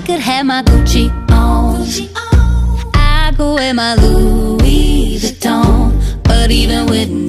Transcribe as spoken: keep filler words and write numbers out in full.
could have my Gucci on, I go wear my Louis Vuitton. But even with